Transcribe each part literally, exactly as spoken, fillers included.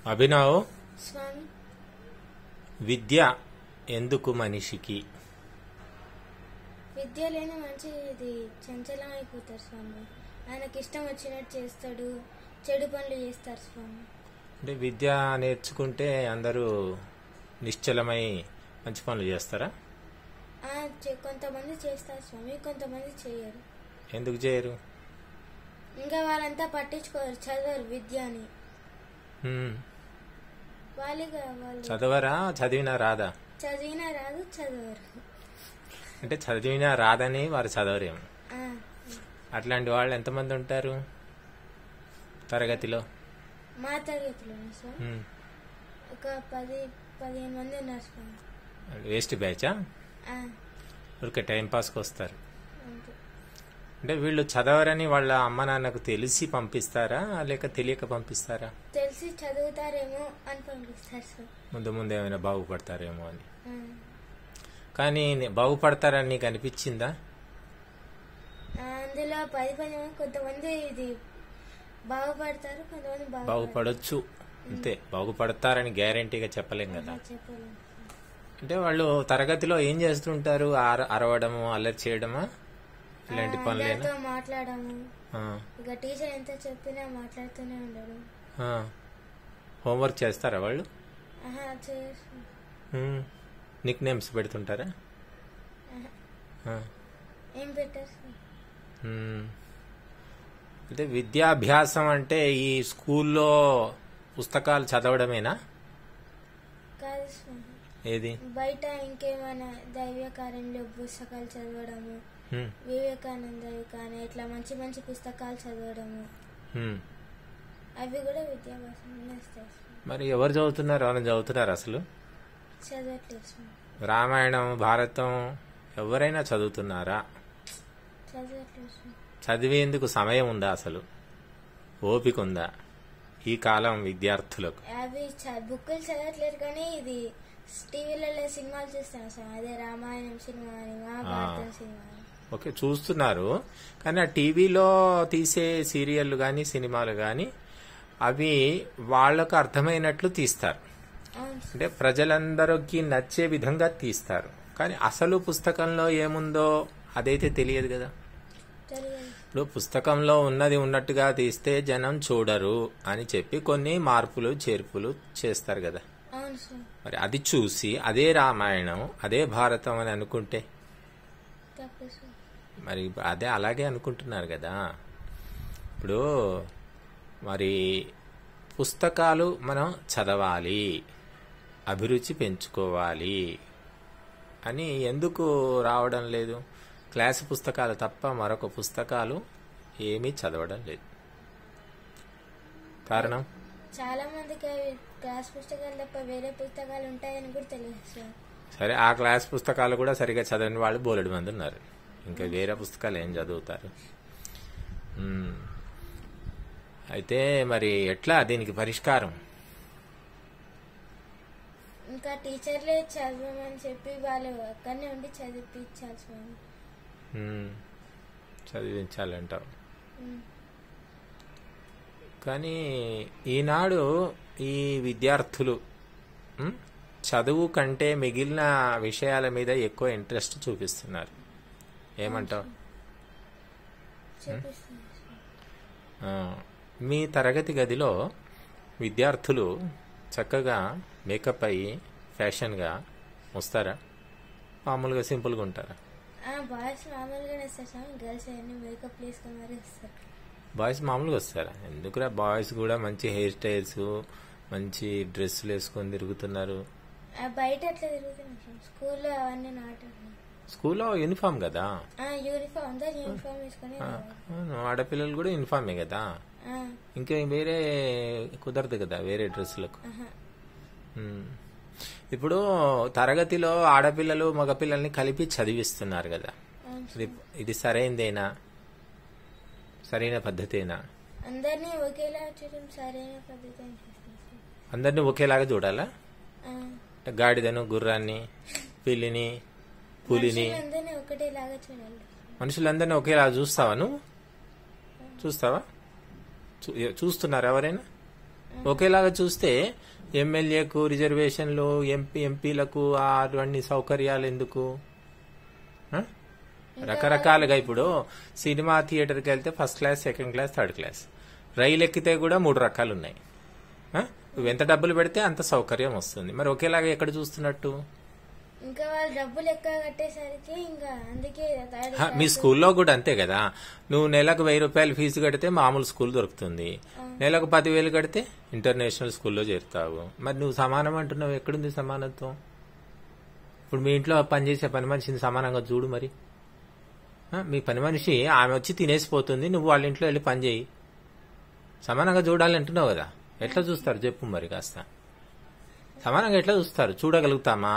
అభినవ్, స్వామి, విద్య ఎందుకు మనిషికి? విద్య లేని మంచి ఇది చంచలం అయిపోతారు స్వామి. ఆయనకి ఇష్టం వచ్చినట్టు చేస్తాడు, చెడు పనులు చేస్తారు స్వామి. అంటే విద్య నేర్చుకుంటే అందరూ నిశ్చలమై మంచి పనులు చేస్తారా? ఆ, చే- కొంతమంది చేస్తారు స్వామి, కొంతమంది చేయరు. ఎందుకు చేయరు? ఇంకా వాళ్ళంతా పట్టించుకోరు, చదవరు విద్య అని. హ్మ్. వాళ్ళుగా వాళ్ళు చదవరా? చదివినా రాదా? చదివినా రాదు, చదవరు. అంటే చదివినా రాదని వారు చదవరేమో. ఆ, అట్లాంటి వాళ్ళు ఎంతమంది ఉంటారు తరగతిలో? మా తరగతిలో స్వామి హ్మ్. ఒక పది పదిహేను మంది ఉన్నారు స్వామి. వేస్ట్ బ్యాచా? ఆ, ఊరికే టైం పాస్కి వస్తారు. అంతే. అంటే వీళ్ళు చదవరని వాళ్ళ అమ్మ నాన్నకు తెలిసి పంపిస్తారా లేక తెలియక పంపిస్తారా? తెలిసి చదువుతారేమో అని పంపిస్తారు సార్. ముందు ముందు ఏమైనా బాగుపడతారేమో అని. ఆ, కానీ నే- బాగుపడతారని నీకు అనిపించిందా? ఆ, అందులో పది పది మంది కొంతమంది ఇది బాగుపడతారు, కొంతమంది బాగుపడరు. బాగుపడొచ్చు, అంతే. బాగుపడతారని గ్యారంటీగా చెప్పలేం కదా. చెప్పలేము. అంటే వాళ్ళు తరగతిలో ఏం చేస్తుంటారు? అర- అరవడము, అల్లరి చేయడమా, ఇలాంటి పనులేనా? అందరితో మాట్లాడము, ఆ, ఇక టీచర్ ఎంత చెప్పినా మాట్లాడుతూనే ఉండడు. ఆ. హోంవర్క్ చేస్తారా వాళ్ళు? ఆహా, చేయరు. నిక్ నేమ్స్ పెడుతుంటారా? ఆహా, ఆ. ఏం పెట్టారు సార్? మ్మ్. అంటే విద్యాభ్యాసం అంటే ఈ స్కూల్లో పుస్తకాలు చదవడమేనా? కాదు స్వామి, ఏది? బయట ఇంకేమైనా దైవ కార్యంలో పుస్తకాలు చదవడము, మ్మ్. వివేకానందవి కానీ ఇట్లా మంచి మంచి పుస్తకాలు చదవడము, మ్మ్. అవి కూడా విద్యాభ్యాసంలో వస్తాయి స్వామి. మరి ఎవరు చదువుతున్నారు? ఎవరైనా చదువుతున్నారు అసలు? చదవట్లేదు స్వామి, రామాయణం, భారతం ఎవరైనా చదువుతున్నారా? చదవట్లేదు స్వామి. చదివేందుకు సమయం ఉందా? అసలు ఓపిక ఉందా ఈ కాలం విద్యార్థులకు? అవి చ- బుక్కులు చదవట్లేదు కానీ ఇది టీవీలలో సినిమాలు చూస్తాను సార్. అదే రామాయణం సినిమా అని, మహాభారతం సినిమా అని. ఓకే, చూస్తున్నారు. కానీ ఆ టీవీలో తీసే సీరియళ్ళు కానీ సినిమాలు కానీ అవి వాళ్లకు అర్థమైనట్లు తీస్తారు. అవును సార్. అంటే ప్రజలందరికీ నచ్చే విధంగా తీస్తారు. కానీ అసలు పుస్తకంలో ఏముందో అదైతే తెలియదు కదా. తెలియదు. ఇప్పుడు పుస్తకంలో ఉన్నది ఉన్నట్టుగా తీస్తే జనం చూడరు అని చెప్పి కొన్ని మార్పులు చేర్పులు చేస్తారు కదా. అవును సార్. మరి అది చూసి అదే రామాయణం, అదే భారతం అని అనుకుంటే తప్పు సార్. మరి అదే అలాగే అనుకుంటున్నారు కదా. ఇప్పుడు మరి పుస్తకాలు మనం చదవాలి, అభిరుచి పెంచుకోవాలి అని ఎందుకు రావడం లేదు? క్లాసు పుస్తకాలు తప్ప మరొక పుస్తకాలు ఏమీ చదవడం లేదు. కారణం? చాలా మందికి అవి క్లాస్ పుస్తకాలు తప్ప వేరే పుస్తకాలు ఉంటాయని కూడా తెలియదు సార్. సరే, ఆ క్లాస్ పుస్తకాలు కూడా సరిగా చదవని వాళ్ళు బోలెడు మంది ఉన్నారు. ఇంకా వేరే పుస్తకాలు ఏం చదువుతారు? మ్మ్. అయితే మరి ఎట్లా దీనికి పరిష్కారం? ఇంకా టీచర్లే చదవమని చెప్పి వాళ్ళు అక్కడనే ఉండి చదివించాలి స్వామి. మ్మ్. చదివించాలంటావు. ఉమ్. కానీ ఈనాడు ఈ విద్యార్థులు మ్, చదువు కంటే మిగిలిన విషయాల మీద ఎక్కువ ఇంట్రెస్ట్ చూపిస్తున్నారు. ఏమంటావు? చూపిస్తుంది స్వామి. ఆ, మీ తరగతి గదిలో విద్యార్థులు చక్కగా మేకప్ అయ్యి ఫ్యాషన్గా వస్తారా? మామూలుగా సింపుల్గా ఉంటారా? ఆ, బాయ్స్ మామూలుగానే వస్తారు స్వామి, గర్ల్స్ అన్ని మేకప్ వేసుకొని మరీ వస్తారు. బాయ్స్ మామూలుగా వస్తారా? ఎందుకురా, బాయ్స్ కూడా మంచి హెయిర్ స్టైల్స్, మంచి డ్రెస్సులు వేసుకొని తిరుగుతున్నారు. ఆ, బయట అట్లా తిరుగుతున్నాం స్వామి. స్కూల్లో అవన్నీ నాటు స్కూల్లో యూనిఫామ్ కదా. యూనిఫామ్ అందరు యూనిఫామ్ వేసుకొని ఆ, అవును, ఆడపిల్లలు కూడా యూనిఫామే కదా. ఆ, ఇంకా వేరే కుదరదు కదా వేరే డ్రెస్సులకు. ఆహా. మ్మ్. ఇప్పుడు తరగతిలో ఆడపిల్లలు మగపిల్లల్ని కలిపి చదివిస్తున్నారు కదా. అవును ఇది స్వామి. ఇది సరైందేనా? సరైన పద్ధతేనా? అందరినీ ఒకేలా చూడడం సరైన పద్ధతి అనిపిస్తుంది స్వామి. అందరినీ ఒకేలాగా చూడాలా? ఆ, గాడిదను, గుర్రాన్ని, పిల్లిని, పులిని, మనుషులందరినీ ఒకటేలాగా చూడాలి. మనుషులందరినీ ఒకేలాగా చూస్తావా? నువ్వు చూస్తావా? చూ- చూస్తున్నారు ఎవరైనా? ఒకేలాగా చూస్తే ఎమ్మెల్యేకు రిజర్వేషన్లు, ఎంపీ ఎంపీలకు అటువంటి సౌకర్యాలు ఎందుకు? ఆ? రకరకాలుగా ఇప్పుడు సినిమా థియేటర్కి వెళ్తే first class, second class, third class. రైలు ఎక్కితే కూడా మూడు రకాలు ఉన్నాయి. ఆ? నువ్వు ఎంత డబ్బులు పెడితే అంత సౌకర్యం వస్తుంది. మరి ఒకేలాగా ఎక్కడ చూస్తున్నట్టు? ఇంకా వాళ్ళు డబ్బులు ఎక్కువ కట్టేసరికి ఇంకా అందుకే థర్డ్ హ, మీ స్కూల్లో కూడా అంతే కదా. నువ్వు నెలకు వెయ్యి రూపాయలు ఫీజు కడితే మామూలు స్కూల్ దొరుకుతుంది. నెలకు పదివేలు కడితే ఇంటర్నేషనల్ స్కూల్లో చేరుతావు. మరి నువ్వు సమానం అంటున్నావు, ఎక్కడుంది సమానత్వం? ఇప్పుడు మీ ఇంట్లో పనిచేసే పని మనిషిని సమానంగా చూడు. మరి ఆ, మీ పని మనిషి ఆమె వచ్చి తినేసిపోతుంది, నువ్వు వాళ్ళ ఇంట్లో వెళ్ళి పని చేయి. సమానంగా చూడాలి అంటున్నావు కదా. ఎట్లా చూస్తారు చెప్పు మరి కాస్త. సమానంగా ఎట్లా చూస్తారు? చూడగలుగుతామా?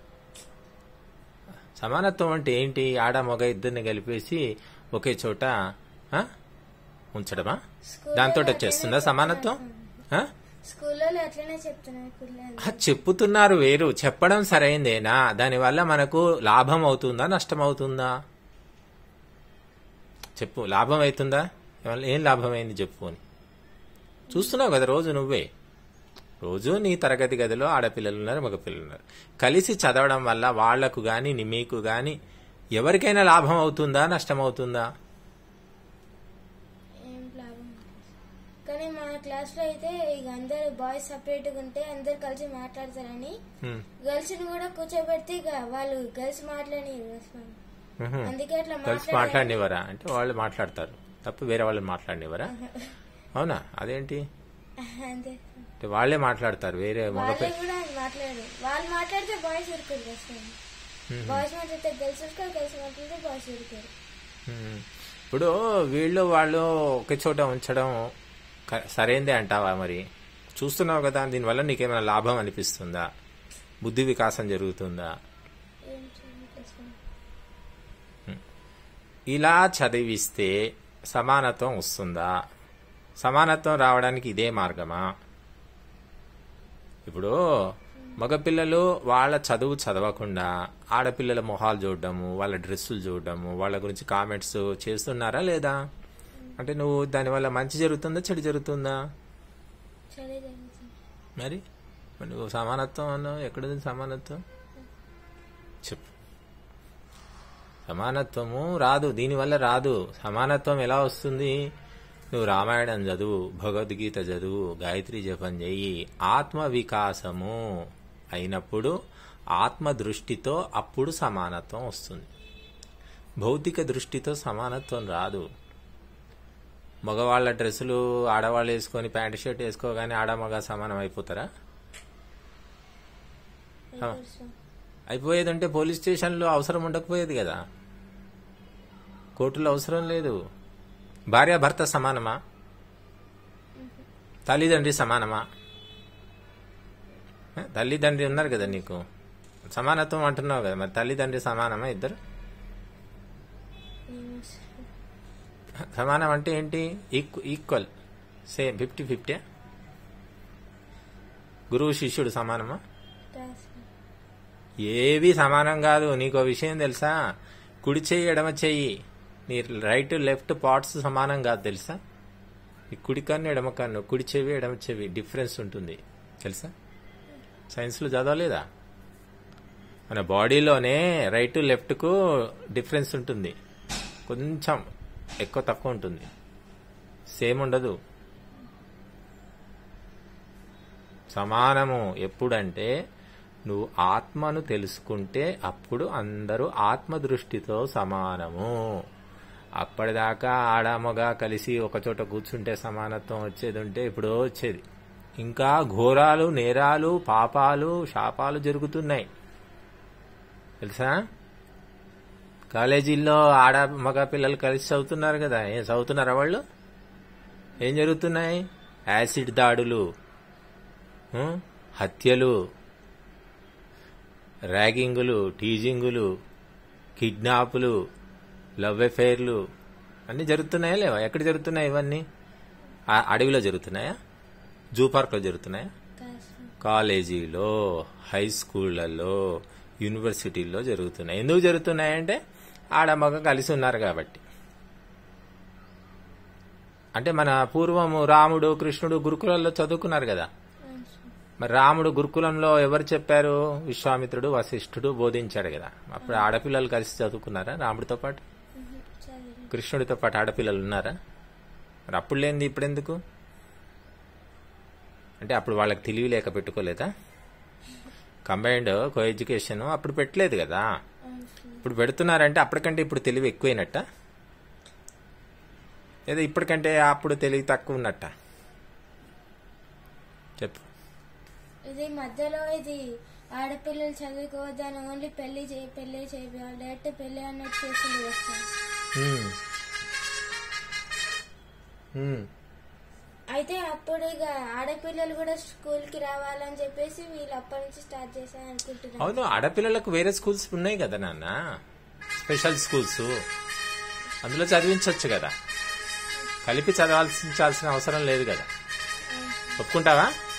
సమానత్వం అంటే ఏంటి? ఆడ మగ ఇద్దరిని కలిపేసి ఒకే చోట ఆ, ఉంచడమా? దాంతో వచ్చేస్తుందా సమానత్వం? ఆ? స్కూల్లో అట్లనే చెప్తున్నారు పిల్లలు. ఆ, చెప్పుతున్నారు వేరు, చెప్పడం సరైందేనా? దానివల్ల మనకు లాభం అవుతుందా, నష్టం అవుతుందా? చెప్పు. లాభం అవుతుందా? ఏమన్నా- ఏం లాభం అయింది చెప్పు అని. చూస్తున్నావు కదా రోజు నువ్వే. రోజు నీ తరగతి గదిలో ఆడపిల్లలు ఉన్నారు, మగపిల్లలు ఉన్నారు. కలిసి చదవడం వల్ల వాళ్లకు గాని మీకు గాని ఎవరికైనా లాభం అవుతుందా, నష్టం అవుతుందా? ఏం లాభం లేదు. కానీ మా క్లాస్ లో అయితే ఇక అందరు బాయ్స్ సపరేట్ గా ఉంటే అందరు కలిసి మాట్లాడతారని హ్మ్. గర్ల్స్ ని కూడా కూర్చోబెడితే ఇక వాళ్ళు గర్ల్స్ మాట్లాడి మ్హూ. అందుకే అట్లా కలిసి మాట్లాడినివ్వరా? అంటే వాళ్ళు మాట్లాడతారు తప్ప వేరే వాళ్ళు మాట్లాడినివ్వరా? అవునా? అదేంటి అంతే. అంటే వాళ్లే మాట్లాడతారు, వేరే మగ వాళ్ళే కూడా మాట్లాడారు. వాళ్ళు మాట్లాడితే బాయ్స్ ఉరుకురు వస్తుంది. బాయ్స్ మాట్లాడితే గర్ల్స్ ఉరుకారు, గర్ల్స్ మాట్లాడితే బాయ్స్ ఉరుకారు. మ్మ్. ఇప్పుడు వీళ్ళు వాళ్ళు ఒకే చోట ఉంచడం క- సరైందే అంటావా? మరి చూస్తున్నావు కదా, దీనివల్ల నీకేమైనా లాభం అనిపిస్తుందా? బుద్ధి వికాసం జరుగుతుందా? ఏం చేయాలి? ఇలా చదివిస్తే సమానత్వం వస్తుందా? సమానత్వం రావడానికి ఇదే మార్గమా? ఇప్పుడు మగపిల్లలు వాళ్ళ చదువు చదవకుండా ఆడపిల్లల మొహాలు చూడడము, వాళ్ళ డ్రెస్సులు చూడడము, వాళ్ళ గురించి కామెంట్స్ చేస్తున్నారా లేదా? అంటే నువ్వు దానివల్ల మంచి జరుగుతుందా, చెడు జరుగుతుందా? చలి జరుగుతుంది. మరి మరి నువ్వు సమానత్వం అన్నావు, ఎక్కడుంది సమానత్వం? చెప్పు. సమానత్వము రాదు, దీనివల్ల రాదు. సమానత్వం ఎలా వస్తుంది? నువ్వు రామాయణం చదువు, భగవద్గీత చదువు, గాయత్రి జపం చెయ్యి. ఆత్మ వికాసము అయినప్పుడు ఆత్మ దృష్టితో అప్పుడు సమానత్వం వస్తుంది. భౌతిక దృష్టితో సమానత్వం రాదు. మగవాళ్ళ డ్రెస్సులు ఆడవాళ్ళు వేసుకొని ప్యాంటు షర్ట్ వేసుకోగానే ఆడ మగ సమానం అయిపోతారా? అయిపోయేదంటే పోలీస్ స్టేషన్లో అవసరం ఉండకపోయేది కదా, కోర్టులో అవసరం లేదు. భార్య భర్త సమానమా? తల్లిదండ్రి సమానమా? ఏ, తల్లిదండ్రి ఉన్నారు కదా నీకు, సమానత్వం అంటున్నావు కదా. మరి తల్లిదండ్రి సమానమా ఇద్దరు? సమానం అంటే ఏంటి? Equal, same, fifty fifty. గురువు శిష్యుడు సమానమా? ఏవి సమానం కాదు. నీకో విషయం తెలుసా? కుడి చెయ్యి ఎడమ చెయ్యి, నీ రైట్ లెఫ్ట్ పార్ట్స్ సమానం కాదు తెలుసా? ఈ కుడి కన్ను ఎడమ కన్ను, కుడి చెవి ఎడమ చెవి డిఫరెన్స్ ఉంటుంది తెలుసా? సైన్స్లో చదవలేదా? మన బాడీలోనే రైట్ లెఫ్ట్కు డిఫరెన్స్ ఉంటుంది, కొంచెం ఎక్కువ తక్కువ ఉంటుంది, సేమ్ ఉండదు. సమానము ఎప్పుడంటే నువ్వు ఆత్మను తెలుసుకుంటే అప్పుడు అందరూ ఆత్మ దృష్టితో సమానము. అప్పటిదాకా ఆడామగా కలిసి ఒకచోట కూర్చుంటే సమానత్వం వచ్చేది ఉంటే ఇప్పుడు వచ్చేది. ఇంకా ఘోరాలు, నేరాలు, పాపాలు, శాపాలు జరుగుతున్నాయి తెలుసా? కాలేజీల్లో ఆడ మగ పిల్లలు కలిసి చదువుతున్నారు కదా. ఏం చదువుతున్నారా వాళ్ళు? ఏం జరుగుతున్నాయి? యాసిడ్ దాడులు, ఉం? హత్యలు, ర్యాగింగులు, టీజింగులు, కిడ్నాపులు, లవ్ అఫైర్లు అన్నీ జరుగుతున్నాయా లేవా? ఎక్కడ జరుగుతున్నాయి ఇవన్నీ? ఆ అడవిలో జరుగుతున్నాయా? జూ పార్క్లో జరుగుతున్నాయా? కాలేజీలో, హై స్కూళ్లలో, యూనివర్సిటీల్లో జరుగుతున్నాయి. ఎందుకు జరుగుతున్నాయంటే ఆడ మగ కలిసి ఉన్నారు కాబట్టి. అంటే మన పూర్వము రాముడు కృష్ణుడు గురుకులంలో చదువుకున్నారు కదా. అవును సార్. మరి రాముడు గురుకులంలో ఎవరు చెప్పారు? విశ్వామిత్రుడు వశిష్ఠుడు బోధించాడు కదా. అప్పుడు ఆడపిల్లలు కలిసి చదువుకున్నారా రాముడితో పాటు? మ్మ్. చదివాను. కృష్ణుడితో పాటు ఆడపిల్లలు ఉన్నారా? మరి అప్పుడు లేనిది ఇప్పుడెందుకు? అంటే అప్పుడు వాళ్ళకి తెలివి లేక పెట్టుకోలేదా? కంబైన్డ్ కో ఎడ్యుకేషన్ అప్పుడు పెట్టలేదు కదా. అవును సార్. ఇప్పుడు పెడుతున్నారంటే అప్పటికంటే ఇప్పుడు తెలివి ఎక్కువైనట్ట, లేదా ఇప్పటికంటే అప్పుడు తెలివి తక్కువ ఉన్నట్ట? చెప్పు. ఇది మధ్యలో ఇది ఆడపిల్లలు చదువుకోవద్దని ఓన్లీ పెళ్లి చేయి పెళ్లి చేయాలి డైరెక్ట్ పెళ్లి అన్నట్టు చేసింది వస్తాను. హ్మ్. హ్మ్. అయితే అప్పుడు ఇక ఆడపిల్లలు కూడా స్కూల్ కి రావాలని చెప్పేసి వీళ్ళు అప్పటి నుంచి స్టార్ట్ చేశారు అనుకుంటున్నారు. అవును, ఆడపిల్లలకు వేరే స్కూల్స్ ఉన్నాయి కదా నాన్న, స్పెషల్ స్కూల్స్, అందులో చదివించవచ్చు కదా. కలిపి చదవాల్సించాల్సిన అవసరం లేదు కదా. ఒప్పుకుంటావా?